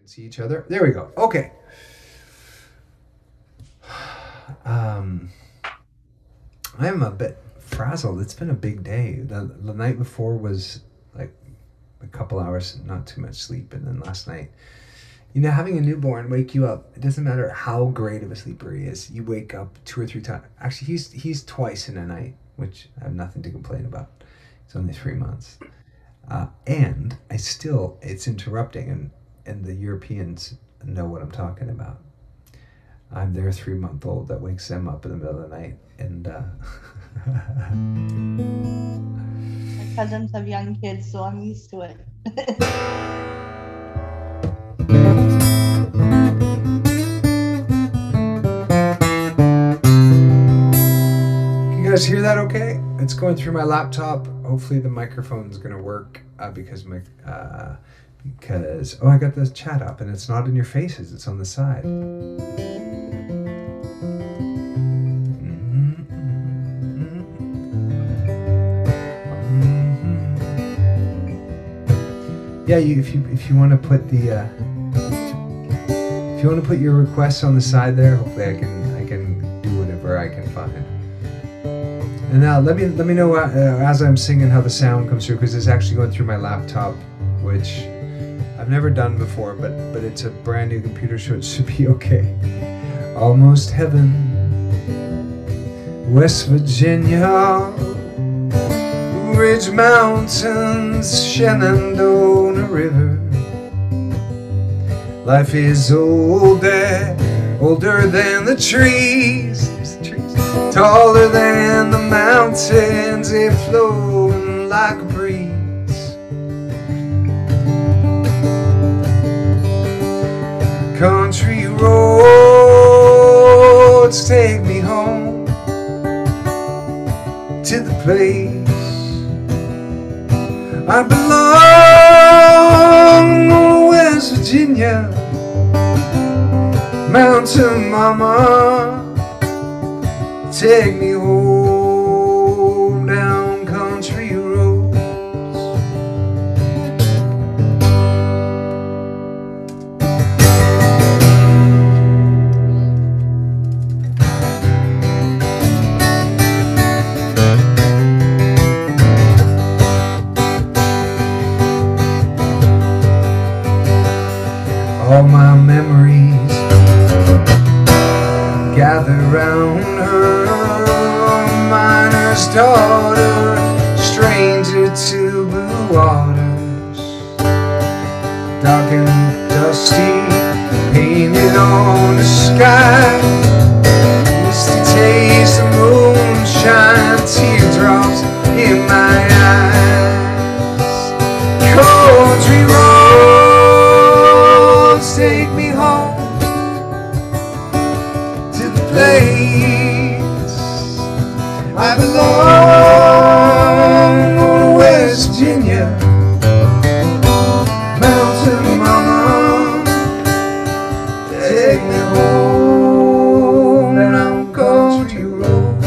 See each other. There we go. Okay. I'm a bit frazzled. It's been a big day. The night before was like a couple hours, not too much sleep, and then last night, having a newborn wake you up. It doesn't matter how great of a sleeper he is. You wake up 2 or 3 times. Actually, he's twice in a night, which I have nothing to complain about. It's only 3 months, and it's interrupting, and the Europeans know what I'm talking about. I'm their 3-month-old that wakes them up in the middle of the night, and My cousins have young kids, so I'm used to it. you guys hear that okay? It's going through my laptop. Hopefully the microphone's gonna work because I got this chat up and it's not in your faces, it's on the side. Yeah, if you want to put your requests on the side there, hopefully I can do whatever I can find. And now let me know as I'm singing how the sound comes through, because it's actually going through my laptop, which I've never done before, but it's a brand new computer, so it should be okay. Almost heaven, West Virginia, Ridge Mountains, Shenandoah River. Life is older than the trees, taller than the mountains, they're flowing like a breeze. Country roads take me home to the place I belong, oh, West Virginia, Mountain Mama, take me home down country roads. All my memories gather round her, miner's daughter, stranger to blue waters, dark and dusty, painted on the sky, misty taste of moonshine, teardrops in my eyes. Country roads take me home to the place I belong, oh, West Virginia, Mountain Mama, take me home down country roads.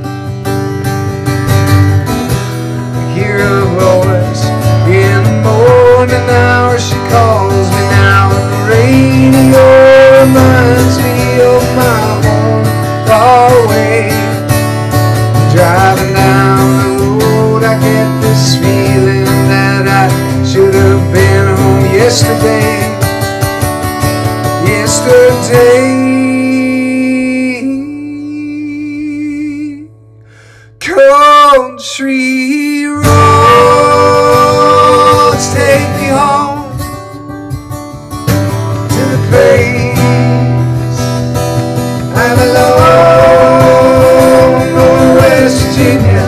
I hear a voice in the morning hour, she calls me now, and the radio reminds me of my home far away. Driving down the road, I get this feeling that I should have been home yesterday. Country roads take me home to the place I belong, oh, West Virginia,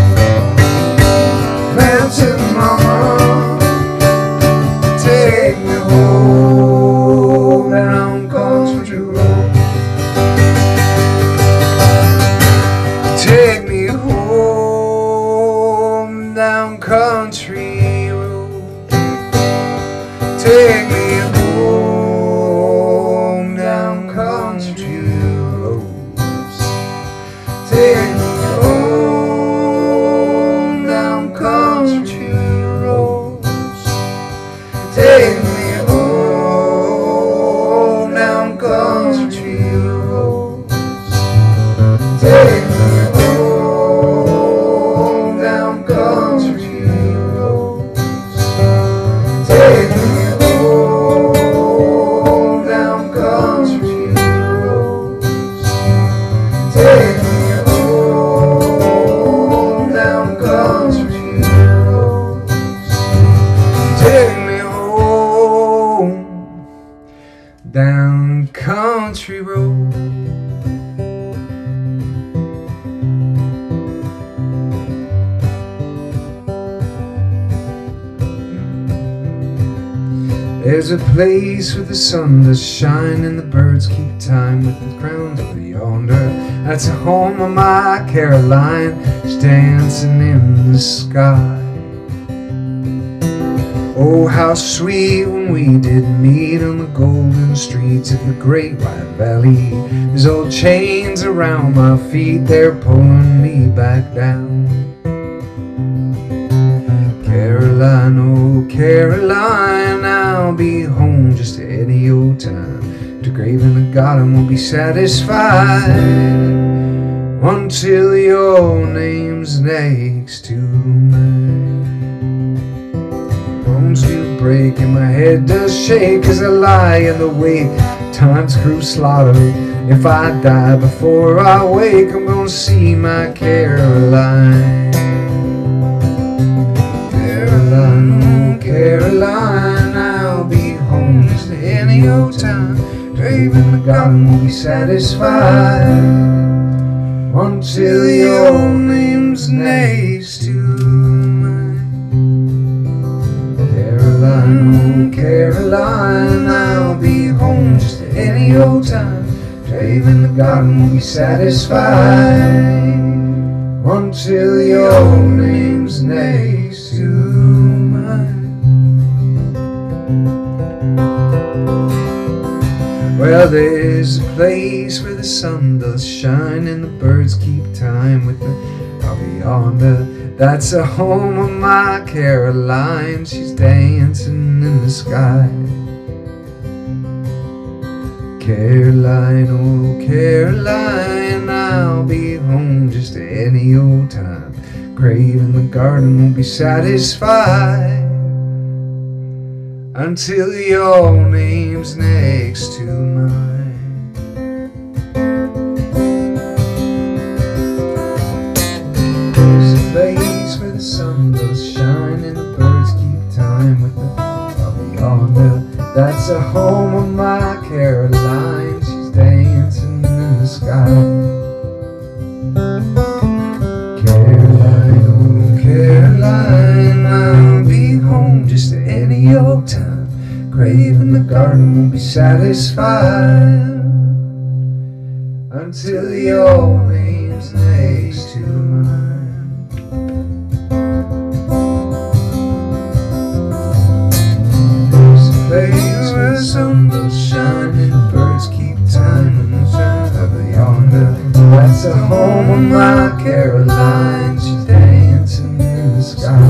Mountain Mama, take me home down country road. Take me home down country road. Take me home down country roads. Take me home down country roads. Take me home take me home down country road. There's a place where the sun does shine and the birds keep time with the ground over yonder. That's the home of my Caroline. She's dancing in the sky. Oh, how sweet when we did meet on the golden streets of the great White Valley. There's old chains around my feet, they're pulling me back down. Caroline, oh Caroline, I'll be home just any old time. To grave in the garden won't be satisfied until your name's next to mine. Bones do break and my head does shake as I lie in the wake. Time's grew slaughter. If I die before I wake, I'm gonna see my Caroline. Caroline, oh Caroline, I'll be home just any old time. Grave in the garden won't be satisfied until your name's next to mine. Caroline, oh Caroline, I'll be home just any old time. Grave in the garden won't be satisfied until your name's next to mine. Well, there's a place where the sun does shine and the birds keep time with the up yonder. That's the home of my Caroline. She's dancing in the sky. Caroline, oh Caroline, I'll be home just any old time. Grave in the garden won't be satisfied until your name's next to mine. There's a place where the sun does shine and the birds keep time with the up yonder. That's the home of my Caroline. She's dancing in the sky. Caroline, oh Caroline, I'll be home just any old time. Grave in the garden won't be satisfied until your name's next to mine. There's a place where the sun does shine and the birds keep time and the shine over yonder. That's the home of my Caroline. She's dancing in the sky.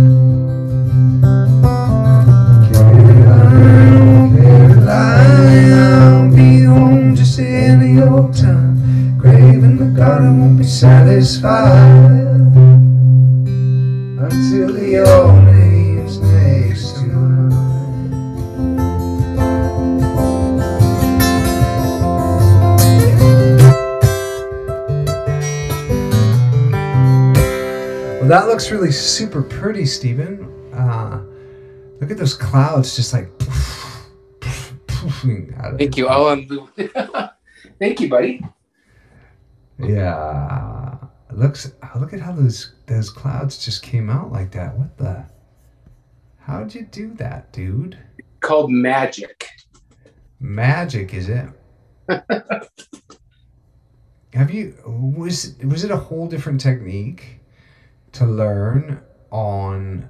Caroline, I'll be home just any old time. Grave in the garden won't be satisfied until your name's next to mine. Well, that looks really super pretty, Stephen. Look at those clouds just like Thank you. Oh, thank you, buddy. Yeah, look at how those clouds just came out like that. What the? How'd you do that, dude? Called magic. Magic, is it? Was it a whole different technique to learn on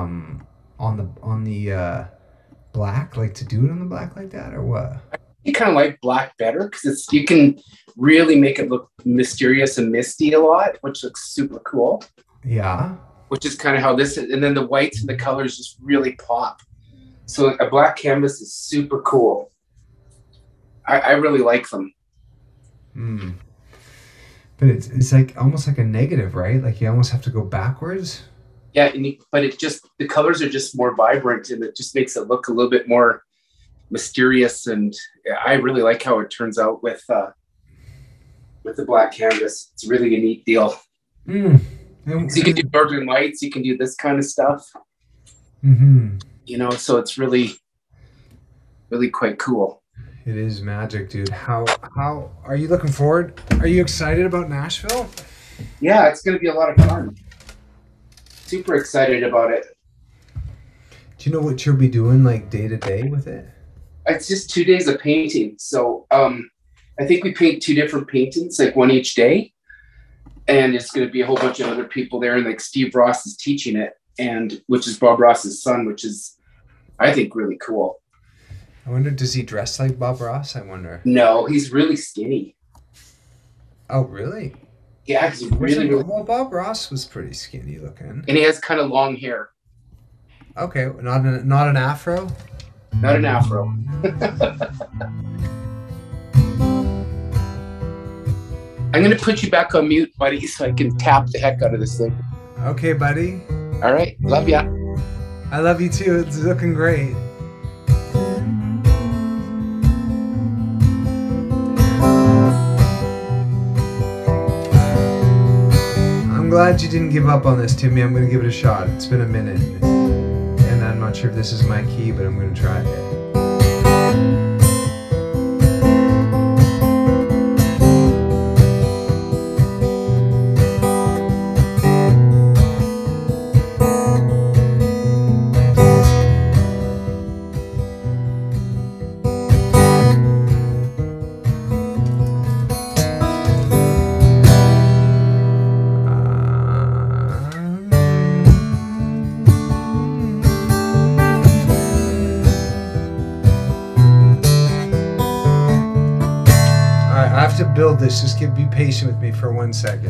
the black, like to do it on the black like that, or what? You kind of like black better because you can really make it look mysterious and misty a lot, which looks super cool. Yeah. Which is kind of how this is, and then the whites and the colors just really pop. So a black canvas is super cool. I really like them. Hmm. But it's like almost like a negative, right? Like you almost have to go backwards. Yeah, but the colors are just more vibrant, and it just makes it look a little bit more mysterious. And I really like how it turns out with the black canvas. It's really a neat deal. So you can do northern lights. You can do this kind of stuff. Mm-hmm. so it's really, really quite cool. It is magic, dude. How are you looking forward? Are you excited about Nashville? Yeah, it's going to be a lot of fun. Super excited about it. Do you know what you'll be doing like day to day with it? It's just 2 days of painting. So I think we paint 2 different paintings, like one each day. And it's going to be a whole bunch of other people there. And like Steve Ross is teaching it, and which is Bob Ross's son, which is, I think, really cool. I wonder, does he dress like Bob Ross? I wonder. No, he's really skinny. Oh, really? Yeah, he's really, really. Well, Bob Ross was pretty skinny looking. And he has kind of long hair. Okay, not an afro? Not an afro. I'm going to put you back on mute, buddy, so I can tap the heck out of this thing. Okay, buddy. All right. Love ya. I love you too. It's looking great. I'm glad you didn't give up on this, Timmy. I'm going to give it a shot. It's been a minute. And I'm not sure if this is my key, but I'm going to try it. To build this, just be patient with me for 1 second.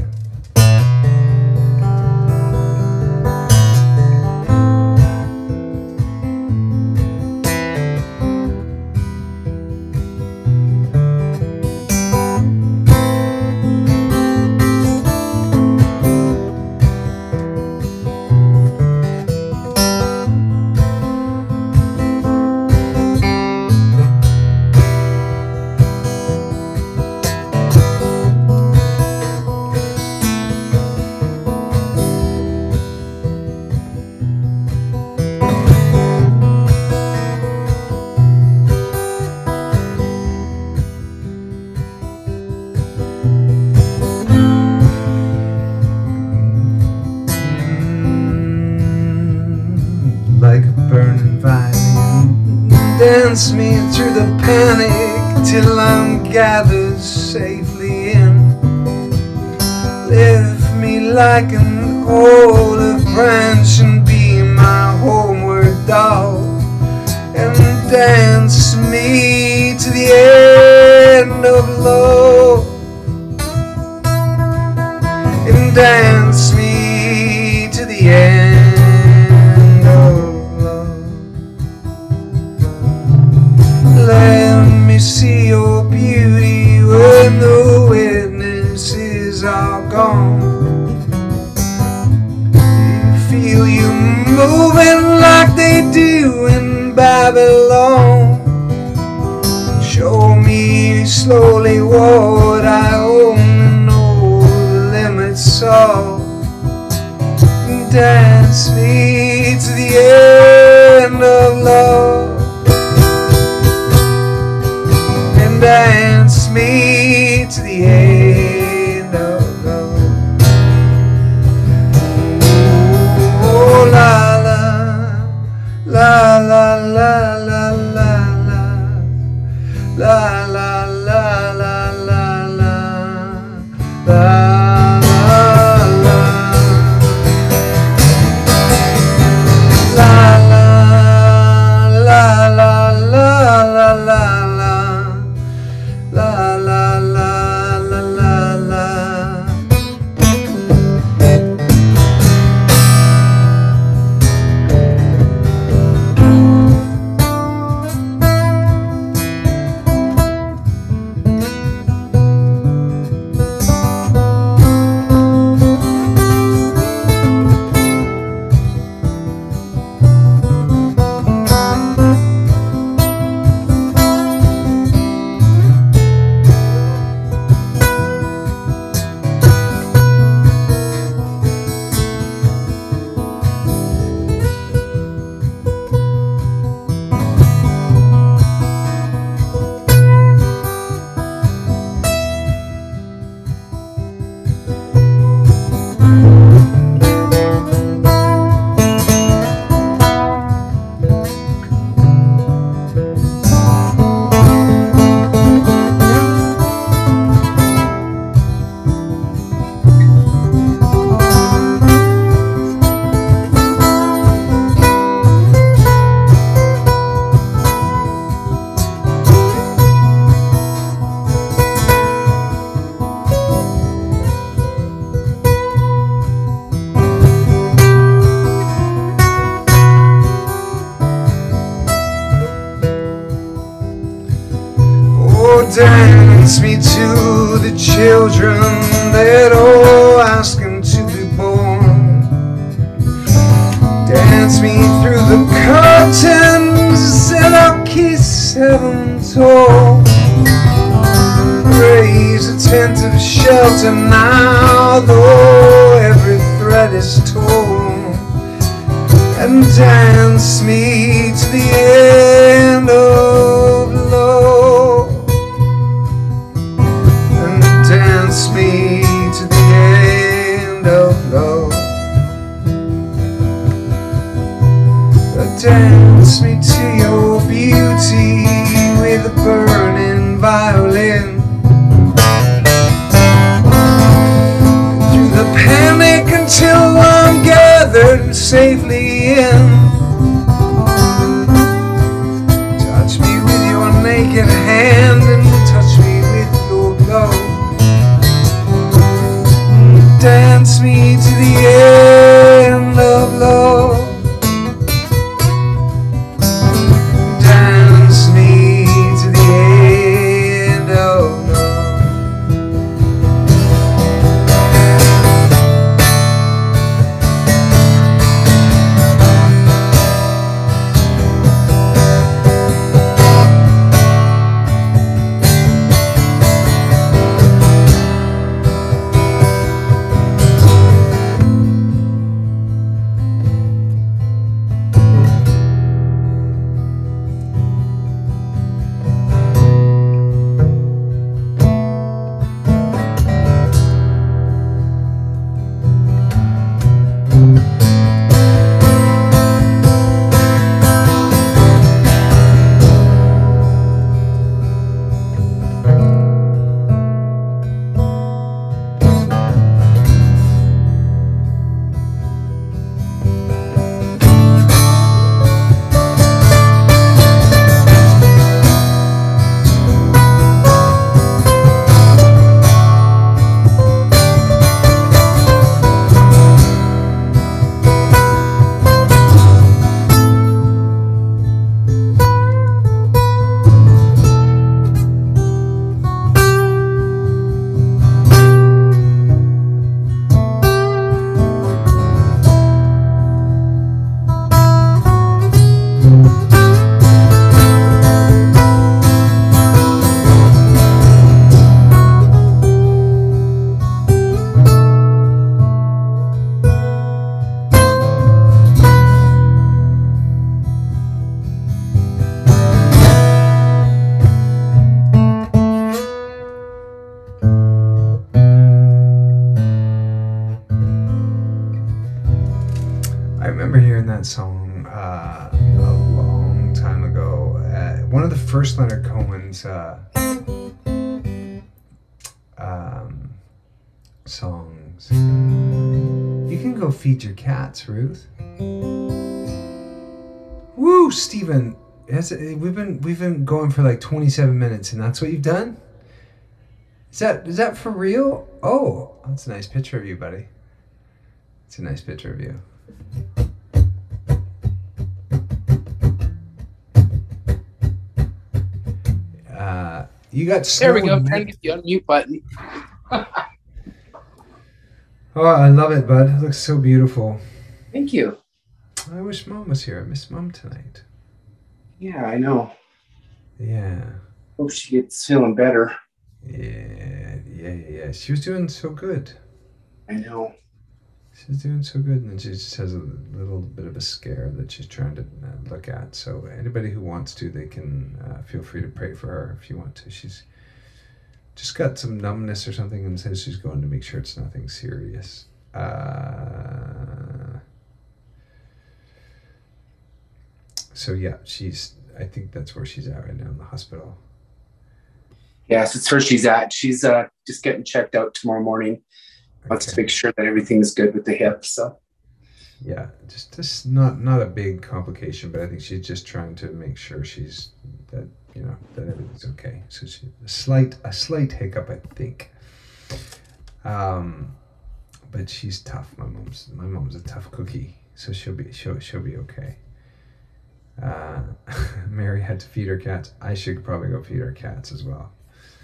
Dance me through the panic till I'm gathered safely in. Lift me like an olive branch and be my homeward dog, and dance me to the end of love, and dance me to the end of love. Let me see your beauty when the witnesses are gone. You feel you moving like they do in Babylon. Show me slowly what I only know the limits of. Dance me to the end of love. Dance me to the end of love. Oh, la la, la la la la la la, la la la la la la, la. Dance me to the children that all asking to be born. Dance me through the curtains and I'll kiss heaven tall. Raise a tent of shelter now, though every thread is torn. And dance me to the end of love. And dance me to the end of love. Dance me to your beauty with a burning violin. Through the panic until I'm gathered safely in. Touch me with your naked hand and touch me with your glove. Dance me to the end of love. Dance me to the end of love. I remember hearing that song a long time ago. One of the first Leonard Cohen's songs. You can go feed your cats, Ruth. Woo, Stephen. We've been going for like 27 minutes, and that's what you've done? Is that for real? Oh, that's a nice picture of you, buddy. It's a nice picture of you. You got snow. There we go. Trying to get the unmute button. Oh, I love it, bud. It looks so beautiful. Thank you. I wish Mom was here. I miss Mom tonight. Yeah, I know. Yeah. Hope she gets feeling better. Yeah. She was doing so good. I know. She's doing so good, and then she just has a little bit of a scare that she's trying to look at. So anybody who wants to, they can feel free to pray for her if you want to. She's just got some numbness or something and says she's going to make sure it's nothing serious. So yeah, I think that's where she's at right now in the hospital. Yes, it's where she's at. She's just getting checked out tomorrow morning. Wants to make sure that everything's good with the hip. So yeah, just not a big complication, but I think she's just trying to make sure that everything's okay. So a slight hiccup, I think. But she's tough. My mom's a tough cookie, so she'll be okay. Mary had to feed her cats. I should probably go feed her cats as well.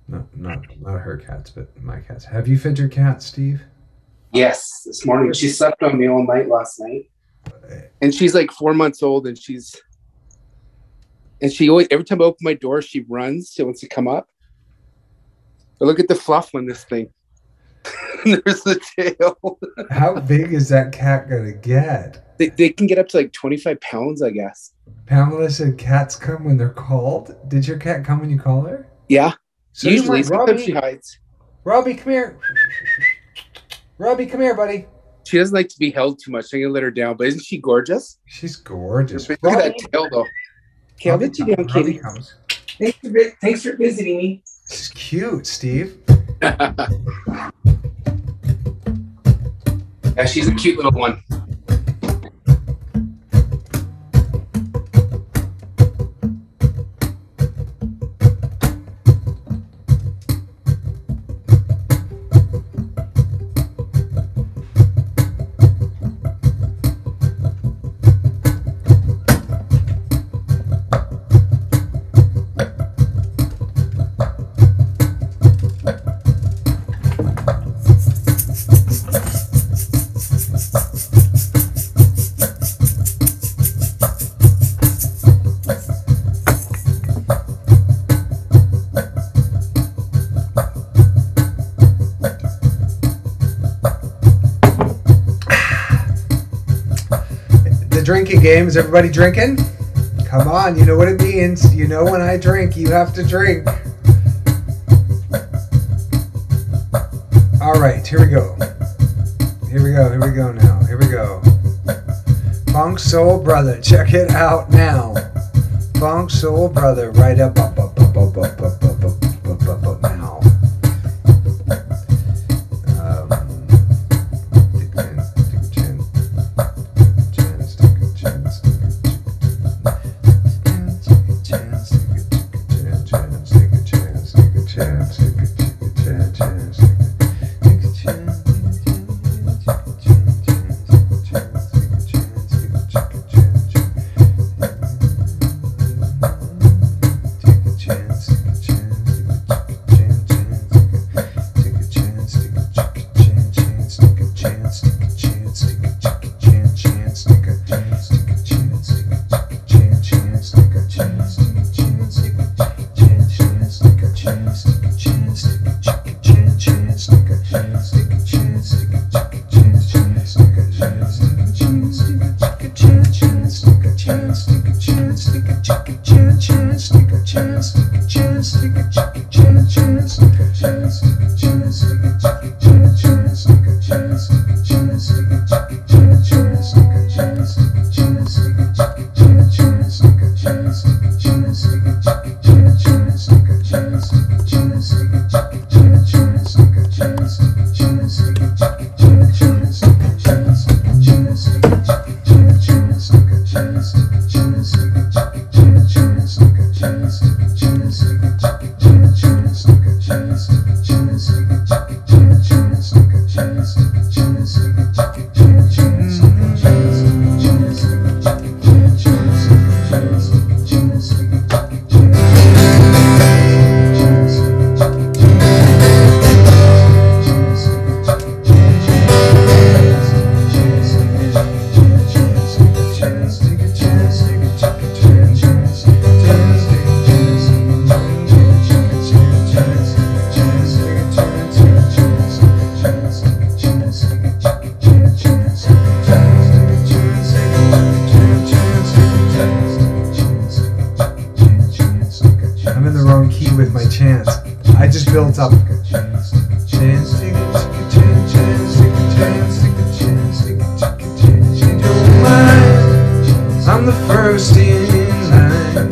Not her cats, but my cats. Have you fed your cat, Steve? Yes, this morning. She slept on me all night last night. And she's like 4 months old, and she always, every time I open my door, she runs. She wants to come up. But look at the fluff on this thing. There's the tail. How big is that cat gonna get? They can get up to like 25 pounds, I guess. Pamela said cats come when they're called. Did your cat come when you call her? Yeah. So usually, sometimes she hides. Robbie, come here. Robbie, come here, buddy. She doesn't like to be held too much. I'm gonna let her down. But isn't she gorgeous? She's gorgeous. Look at that tail, though. Okay, I'll let you down, kitty. Thanks for visiting me. She's cute, Steve. Yeah, she's a cute little one. Drinking game. Is everybody drinking? Come on, you know what it means. You know when I drink, you have to drink. All right, here we go. Here we go now. Here we go. Funk Soul Brother, check it out now. Funk Soul Brother, right up now. Up. I'm the first in line.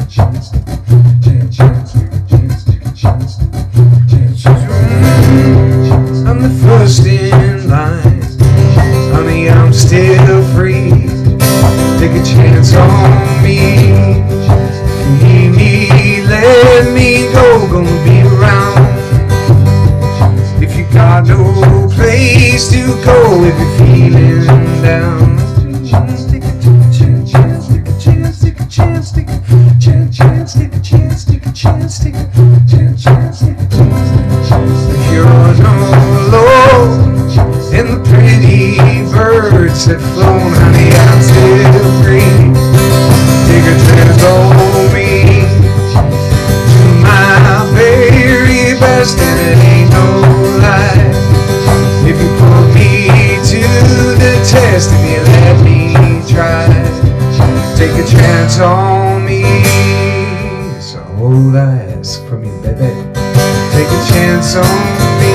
I'm the first in line. Honey, I'm still free. Take a chance on me. If you need me, let me go. Gonna be around. If you got no place to go, if you're feeling down. Take a chance, take a chance, take a chance, take a chance, take a chance, take a chance, take a chance, take a chance. If you're on low and the pretty birds have flown, honey, I'm still free. Take a chance on me. Do my very best, and it ain't no lie. If you put me to the test, if you let me try, take a chance on me. It's all I ask from you, baby. Take a chance on me.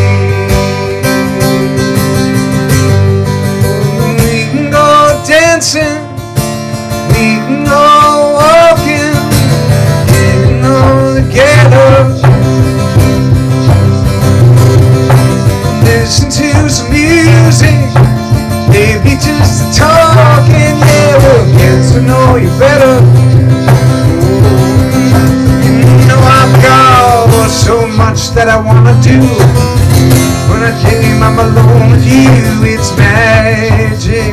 We can go dancing, we can go walking, we can go together. Listen to some music, maybe just talking, yeah, we'll get to know you better. You know I've got so much that I wanna do. When I came, I'm alone with you, it's magic.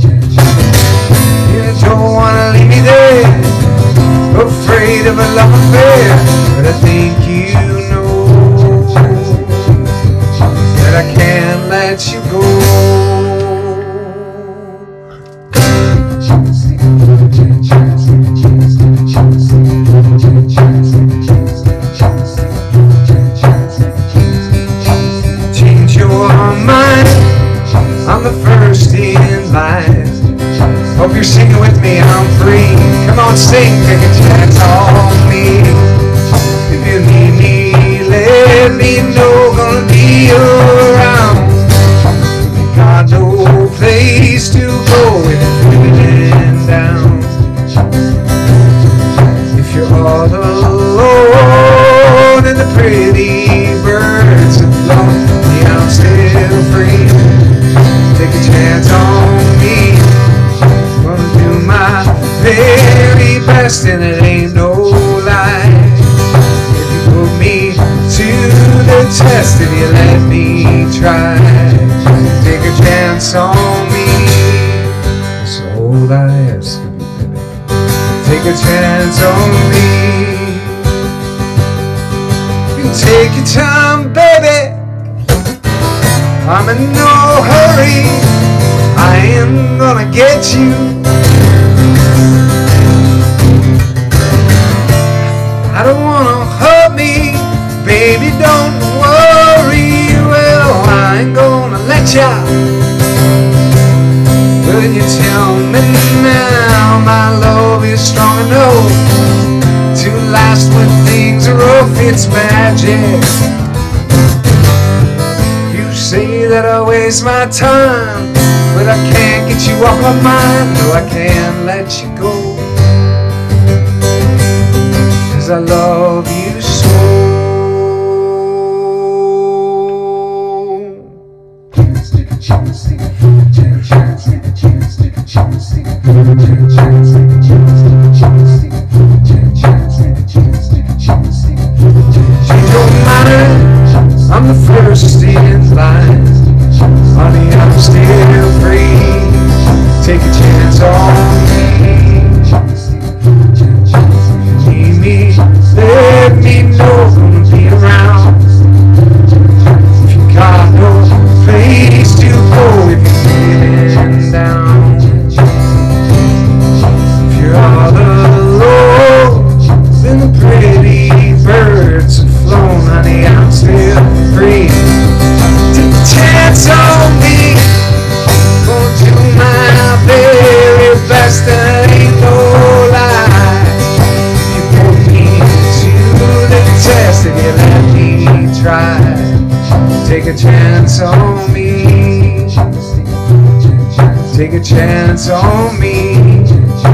You don't wanna leave me there, afraid of a love affair, but I think you know that I can't let you go. Change your mind, I'm the first in line. Hope you're singing with me, I'm free. Come on, sing, take a chance on me. If you need me, let me know, gonna be around. Got no place to go if you're feeling down. If you're all alone and the pretty birds have flown, yeah, I'm still free. Take a chance on me. Gonna do my very best, and it ain't no lie. If you put me to the test, if you let me try, take a chance on me. That's all I ask of you, baby. Take a chance on me. You can take your time, baby. I'm in no hurry. I am gonna get you. I don't wanna hurt me, baby, don't worry. Well, I ain't gonna let ya. Will you tell me now my love is strong enough to last when things are rough? It's magic. You say that I waste my time, but I can't get you off my mind. No, I can't let you go, 'cause I love you so. It don't matter, I'm the first in line. Honey, I'm still free. Take a chance on me. Need me, let me know, gonna be around. If you got no place to go, if you're feeling down. If you're all alone, then the pretty birds have flown. Honey, I'm still free. Take a chance on me. Gonna do my very best. you let me try. Take a chance on me. Take a chance on me.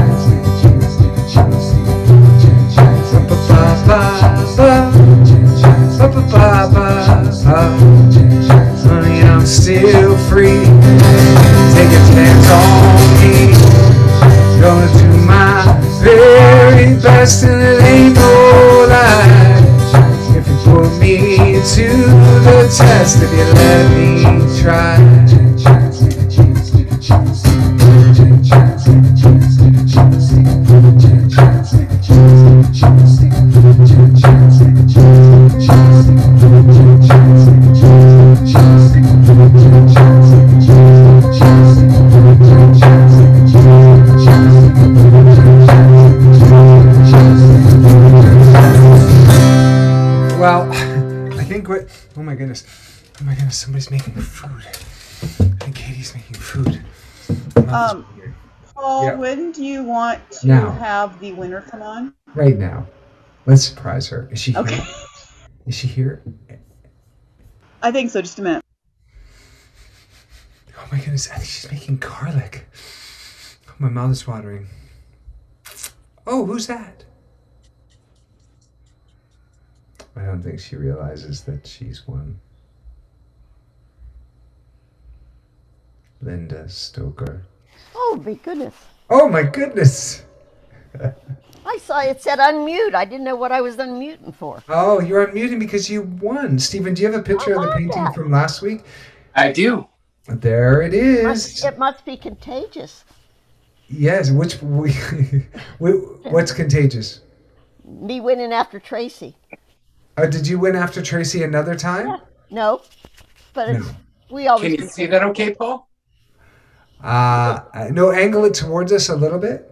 Honey, I'm still free. Take a chance on me. Gonna do my very best, and it ain't no lie. If you put me to the test, if you let me try. Well, I think what... Oh my goodness, somebody's making food. I think Katie's making food. Paul, Yeah. when do you want to Now. have the winner come on? Right now. Let's surprise her. Is she Okay. here? Is she here? I think so. Just a minute. Oh my goodness, I think she's making garlic. Oh, my mouth is watering. Oh, who's that? I don't think she realizes that she's won. Linda Stoker. Oh, my goodness. Oh my goodness! I saw it said unmute. I didn't know what I was unmuting for. Oh, you're unmuting because you won. Stephen, do you have a picture of the love painting that. from last week? I do. There it is. It must be contagious. Yes, what's contagious? Me winning after Tracy. Oh, did you win after Tracy another time? Yeah. No, but it's, No. we always Can you see that okay, Paul? No, angle it towards us a little bit.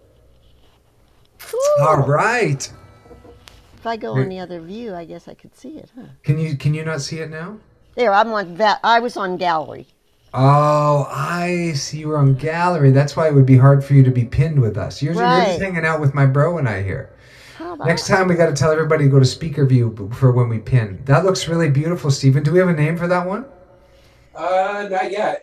Ooh. All right. If I go on the other view, I guess I could see it, huh? Can you not see it now? There, I'm on that. I was on gallery. Oh, I see. You were on gallery. That's why it would be hard for you to be pinned with us. You're Right. just hanging out with my bro and I here. How about Next time we got to tell everybody to go to speaker view for when we pin. That looks really beautiful, Stephen. Do we have a name for that one? Not yet.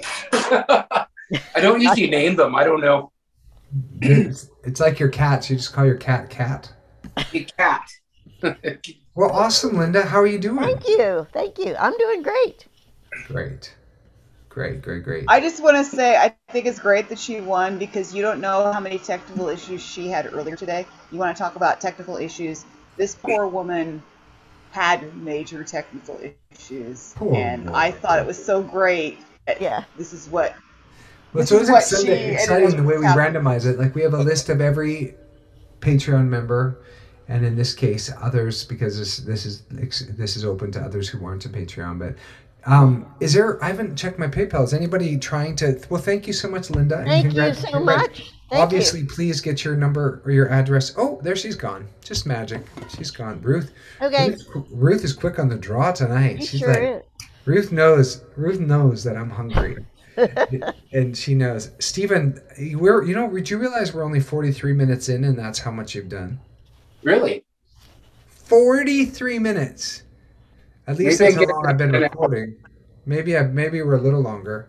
I don't usually name them. I don't know. It's like your cats. You just call your cat Cat. A cat. Well, awesome, Linda. How are you doing? Thank you. Thank you. I'm doing great. Great. I just want to say I think it's great that she won because you don't know how many technical issues she had earlier today. You want to talk about technical issues? This poor woman had major technical issues, Poor and woman. I thought it was so great. Yeah. This is what. Well, it's This always is what exciting the way we happened. randomize it. Like we have a list of every Patreon member, and in this case, others because this is open to others who aren't a Patreon. But is there? I haven't checked my PayPal. Is anybody trying to? Well, thank you so much, Linda. and Thank you congrats- so congrats. much. Thank Obviously, you. please get your number or your address. Oh, there she's gone. Just magic. She's gone. Ruth. Okay. Ruth is quick on the draw tonight. He She's sure like, is. Ruth knows that I'm hungry. And she knows. Stephen, did you realize we're only 43 minutes in and that's how much you've done? Really? 43 minutes. At least Maybe that's I how get long I've been it. recording. Maybe we're a little longer.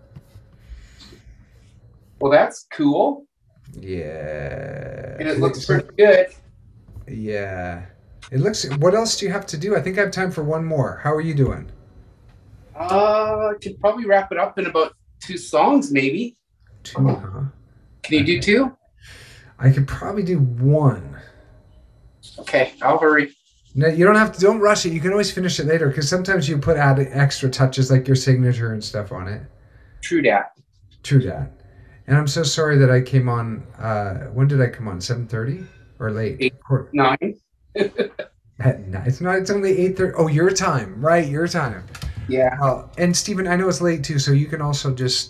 Well, that's cool. Yeah. And it looks pretty good. Yeah. It looks. What else do you have to do? I think I have time for one more. How are you doing? I could probably wrap it up in about 2 songs, maybe. 2, huh? Can you do 2? I could probably do 1. Okay, I'll hurry. No, you don't have to. Don't rush it. You can always finish it later because sometimes you add extra touches like your signature and stuff on it. True dat. True that. And I'm so sorry that I came on. When did I come on? 7:30 or late? 9. It's not. It's only 8:30. Oh, your time, right? Your time. Yeah. And Stephen, I know it's late too, so you can also just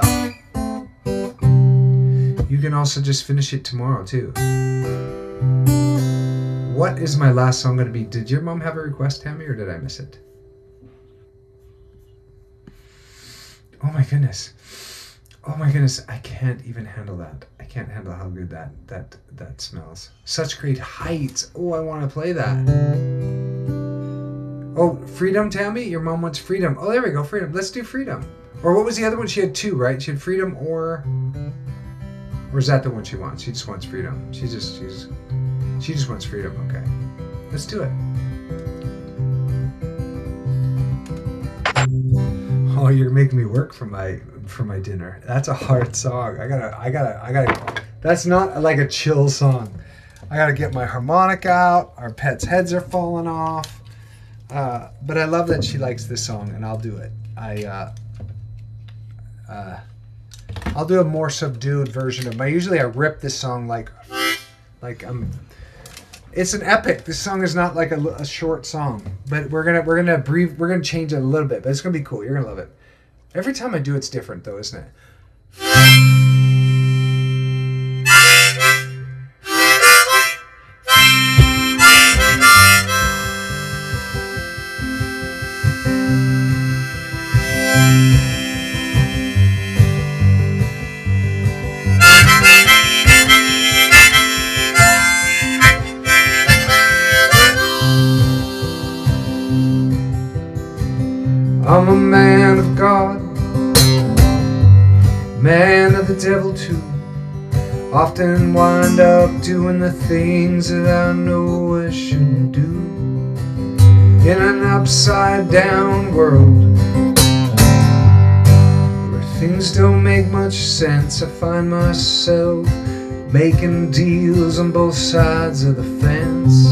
finish it tomorrow too. What is my last song going to be? Did your mom have a request, Tammy, or did I miss it? Oh my goodness. Oh my goodness. I can't even handle that. I can't handle how good that smells. Such great heights. Oh, I want to play that. Oh, freedom, Tammy? Your mom wants freedom. Oh, there we go, freedom. Let's do freedom. Or what was the other one? She had two, right? She had freedom or is that the one she wants? She just wants freedom. She just wants freedom. Okay. Let's do it. Oh, you're making me work for my dinner. That's a hard song. I gotta. That's not like a chill song. I gotta get my harmonica out. Our pets' heads are falling off. But I love that she likes this song, and I'll do it. I'll do a more subdued version of my. Usually, I rip this song like it's an epic. This song is not like a short song, but we're gonna change it a little bit. But it's gonna be cool. You're gonna love it. Every time I do, it's different, though, isn't it? I'm a man of God, man of the devil too. Often wind up doing the things that I know I shouldn't do. In an upside down world where things don't make much sense, I find myself making deals on both sides of the fence.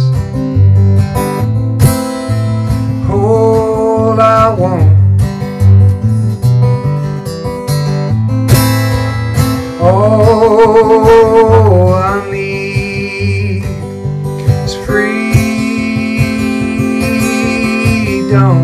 All I want, all I need is freedom.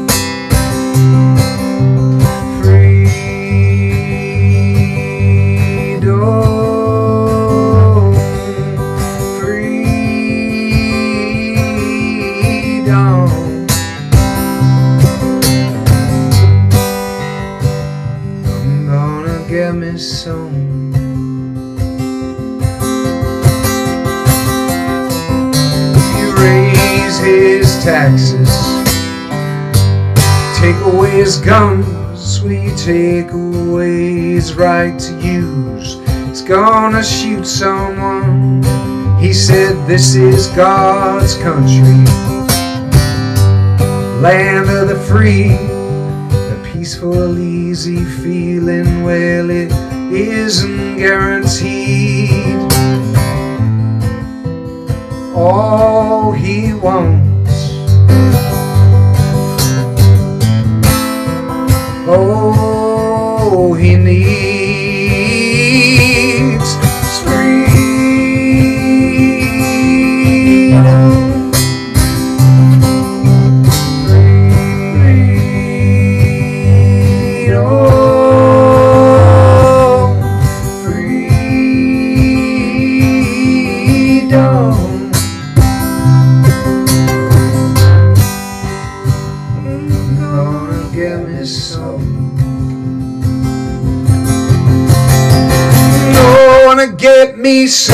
Taxes, take away his guns, we take away his right to use. He's gonna shoot someone. He said this is God's country, land of the free, the peaceful, easy feeling. Well, it isn't guaranteed. All he wants, oh, he needs is freedom. Get me so,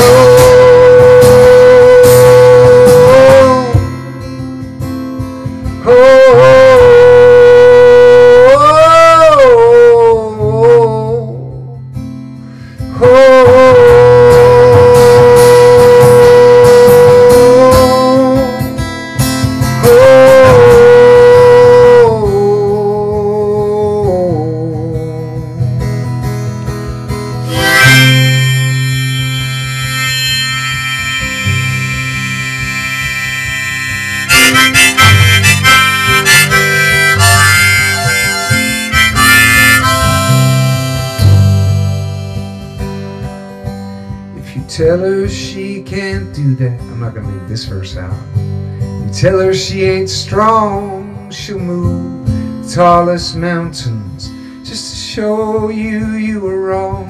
tell her she can't do that. I'm not gonna make this verse out. You tell her she ain't strong, she'll move the tallest mountains just to show you were wrong.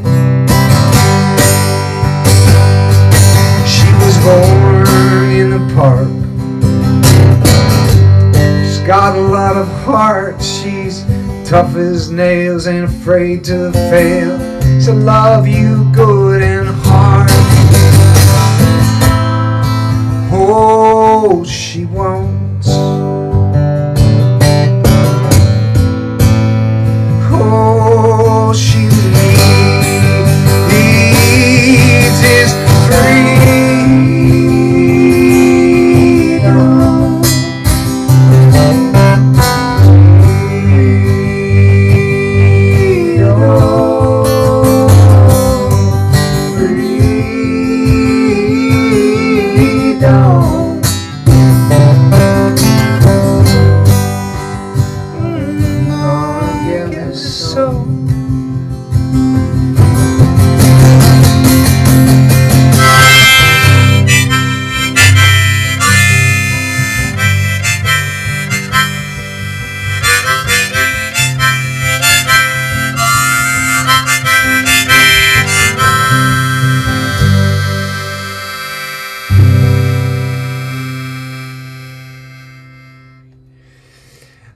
She was born in the park. She's got a lot of heart. She's tough as nails, ain't afraid to fail. She'll love you good and hard. Oh, she wants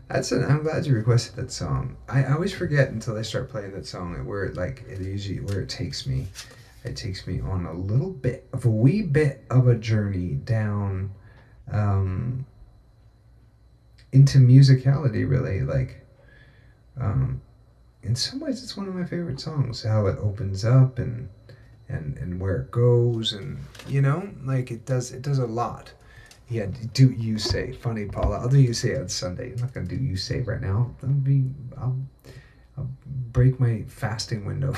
I'm glad you requested that song. I always forget until I start playing that song where it takes me. It takes me on a wee bit of a journey down into musicality, really. Like, in some ways, it's one of my favorite songs. How it opens up and where it goes, and like it does a lot. Yeah, do you say funny, Paula? I'll do you say on Sunday. I'm not gonna do you say right now. I'll break my fasting window.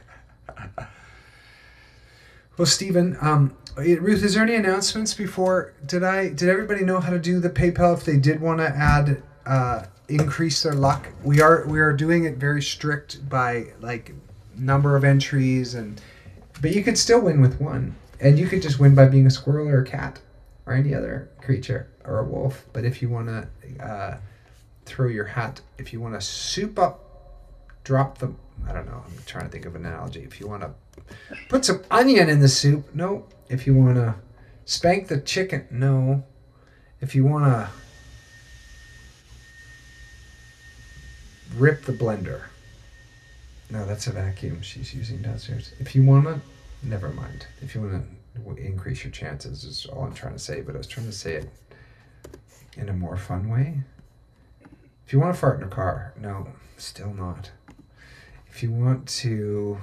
Well, Stephen, Ruth, is there any announcements before? Did everybody know how to do the PayPal if they did want to add increase their luck? We are doing it very strict by like number of entries, but you could still win with one, and you could just win by being a squirrel or a cat or any other creature or a wolf. But if you want to throw your hat, if you want to soup up, drop them. I don't know. I'm trying to think of an analogy. If you want to put some onion in the soup, no. If you want to spank the chicken, no. If you want to rip the blender, no, that's a vacuum she's using downstairs. If you want to, never mind. If you want to increase your chances is all I'm trying to say, but I was trying to say it in a more fun way. If you want to fart in a car, no, still not. If you want to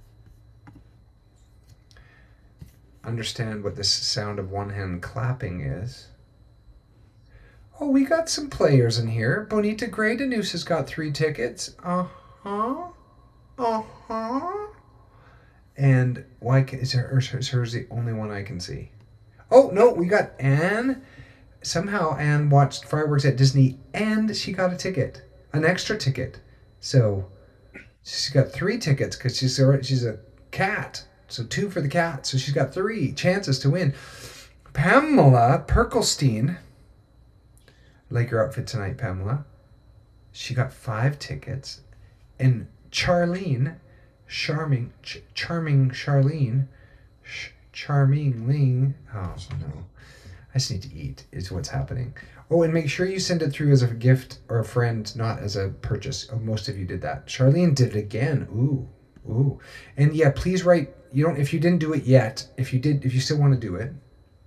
understand what this sound of one hand clapping is, oh, we got some players in here. Bonita Gray Denise has got 3 tickets. And why is hers the only one I can see? Oh, no, we got Anne. Somehow Anne watched fireworks at Disney and she got a ticket, an extra ticket. So she's got 3 tickets because she's a cat. So 2 for the cat. So she's got 3 chances to win. Pamela Perkelstein. I like your outfit tonight, Pamela. She got 5 tickets. And Charming Charlene, Charming Ling. Oh, no. I just need to eat is what's happening. Oh, and make sure you send it through as a gift or a friend, not as a purchase. Oh, most of you did that. Charlene did it again. Ooh. And yeah, please write, if you didn't do it yet, if you still want to do it,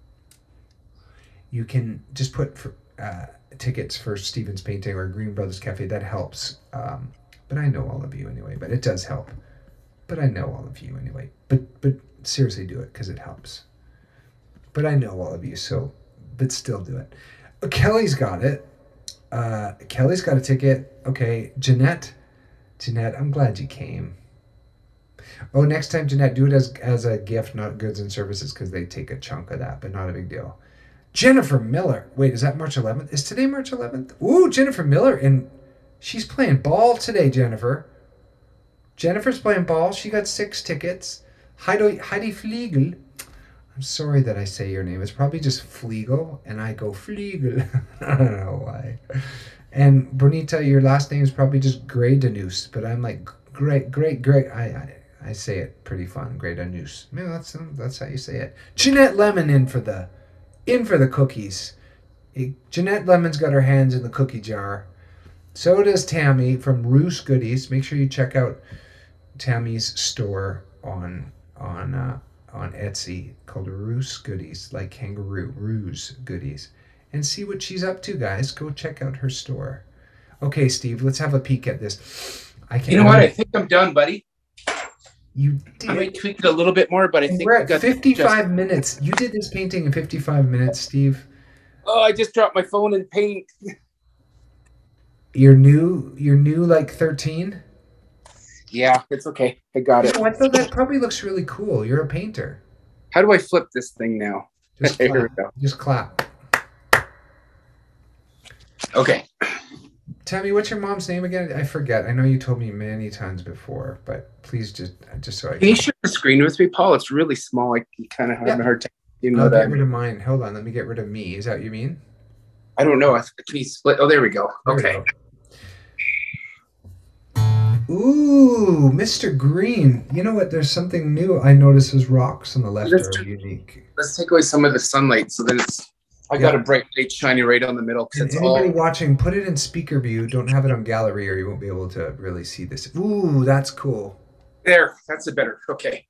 you can just put tickets for Stephen's painting or Greene Brothers Cafe. That helps. But I know all of you anyway, but it does help. But I know all of you anyway. But seriously do it because it helps. But I know all of you, but still do it. Kelly's got it. Kelly's got a ticket. Okay, Jeanette, I'm glad you came. Oh, next time, Jeanette, do it as a gift, not goods and services, because they take a chunk of that, but not a big deal. Jennifer Miller. Wait, is that March 11th? Is today March 11th? Ooh, Jennifer Miller, and she's playing ball today, Jennifer. Jennifer's playing ball. She got 6 tickets. Heidi Fliegel. I'm sorry that I say your name. It's probably just Fliegel, and I go Fliegel. I don't know why. And Bonita, your last name is probably just Grey Denuse, but I'm like great. I say it pretty fun, Grey Denuse. Maybe that's how you say it. Jeanette Lemon in for the cookies. Jeanette Lemon's got her hands in the cookie jar. So does Tammy from Roos Goodies. Make sure you check out Tammy's store on Etsy called Roos Goodies, like kangaroo, Roos Goodies. And see what she's up to, guys. Go check out her store. Okay, Steve, let's have a peek at this. You know what? I think I'm done, buddy. You did. I might tweak it a little bit more, but I think we're at 55 minutes. You did this painting in 55 minutes, Steve. Oh, I just dropped my phone in paint. You're new like 13? Yeah, it's okay. I got it. I thought that probably looks really cool. You're a painter. How do I flip this thing now? Just clap. Here we go. Just clap. Okay. Tammy, what's your mom's name again? I forget. I know you told me many times before, but please just so I can you share the screen with me, Paul? It's really small. I kind of have a hard time. I'll get rid of mine. Hold on. Let me get rid of me. Is that what you mean? I don't know. Can you split? Oh, there we go. Okay. Ooh, Mr. Greene. You know what? There's something new. I noticed his rocks on the left are unique. Let's take away some of the sunlight so that it's I got a bright light shining right on the middle because And it's anybody all watching, put it in speaker view. Don't have it on gallery, or you won't be able to really see this. Ooh, that's cool. there. That's a better. Okay.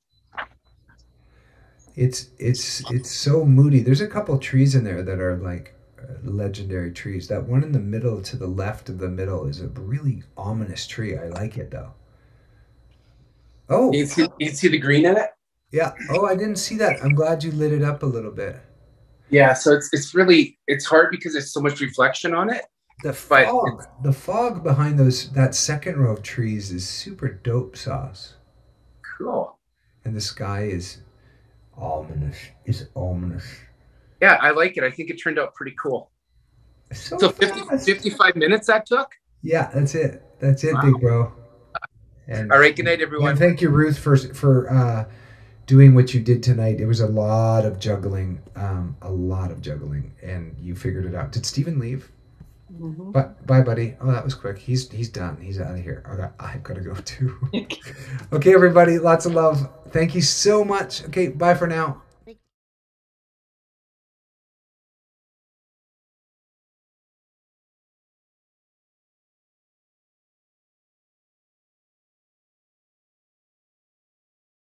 It's so moody. There's a couple trees in there that are like legendary trees. That one in the middle, to the left of the middle, is a really ominous tree. I like it though. Oh, You can see the green in it. yeah. Oh, I didn't see that. I'm glad you lit it up a little bit. Yeah. So it's really it's hard because there's so much reflection on it. The fog behind that second row of trees is super dope sauce. Cool. And the sky is ominous. Is ominous. Yeah, I like it. I think it turned out pretty cool. So 55 minutes that took? Yeah, that's it. That's it, wow. Big bro. And, all right, good night, everyone. And thank you, Ruth, for doing what you did tonight. It was a lot of juggling, and you figured it out. Did Steven leave? Mm-hmm. Bye, buddy. Oh, that was quick. He's done. He's out of here. Okay, I've got to go too. Okay, everybody. Lots of love. Thank you so much. Okay, bye for now.